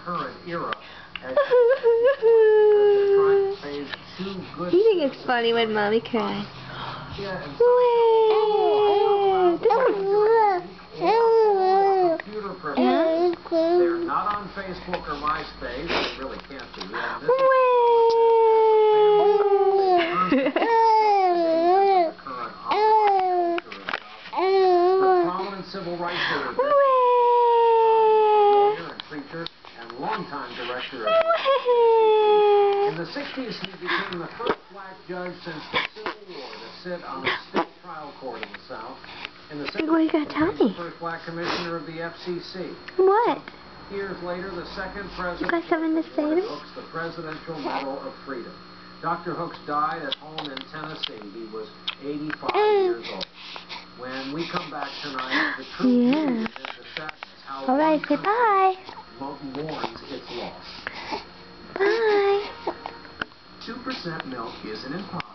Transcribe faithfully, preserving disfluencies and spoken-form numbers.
current era. As they're trying to raise two good. You think it's funny when Mommy cries? Yeah, and computer privileges. They're not on Facebook or MySpace. They really can't be. And this is the current online culture. The prominent civil rights leader, lawyer and preacher, and longtime director of the in the sixties, he became the first black judge since the Civil War to sit on a state trial court in the South. In the seventies, what are you going to tell me? The first black commissioner of the F C C. What? Years later, the second president You got something to say to me? Hooks the Presidential Medal of Freedom. Doctor Hooks died at home in Tennessee. He was eighty-five years old. When we come back tonight, the truth Yeah. is the sadness. How All right, say bye. mourns its loss. Bye. two percent milk isn't impossible.